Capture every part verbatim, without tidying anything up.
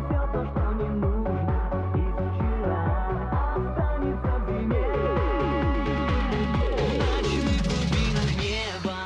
все то, что не нужно из вчера, останется в зиме. В ночных глубинах неба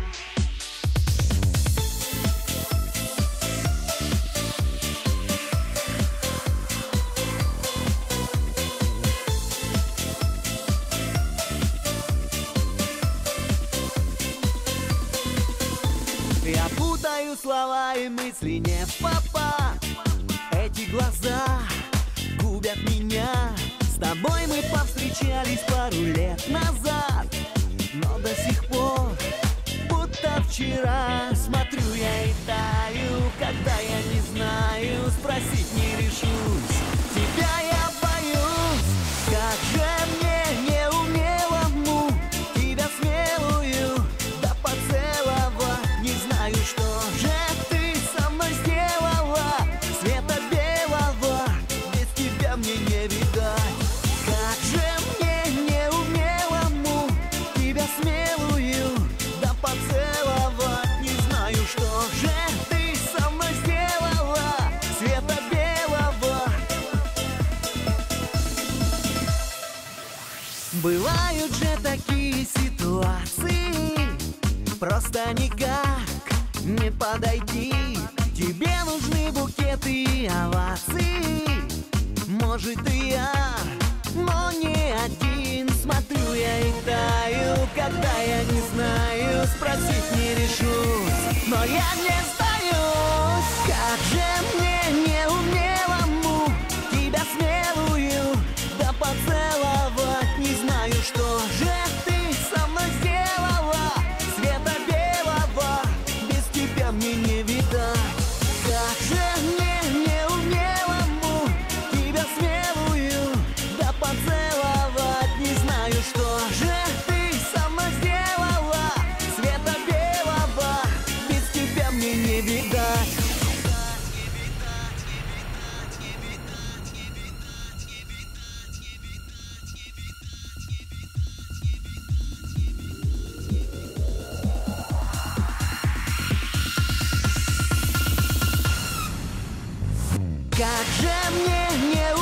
я путаю слова и мысли не в попад. Эти глаза губят меня. С тобой мы повстречались пару лет назад, но до сих пор, будто вчера. Смотрю я и таю, когда я не знаю, спросить не решусь. Тебя я боюсь, как же мне неумелому тебя смелую да поцеловать. Не знаю, что же ты со мной сделала, света белого без тебя мне не видать. Как же мне неумелому тебя смелую да поцеловать. Не знаю, что же ты со мной сделала, света белого. Бывают же такие ситуации, просто никак не подойти. Тебе нужны букеты и овации. Может и я, но не один. Смотрю я и таю, когда я не знаю, спросить не решусь. Но я не сдаюсь. Как же мне неумелому тебя смелую да поцеловать. Не знаю, что же ты со мной сделала, света белого без тебя мне не видать. Как же мне неумелому тебя смелую да поцеловать. Не знаю, что же ты со мной сделала, света белого без тебя мне не видать. Как же мне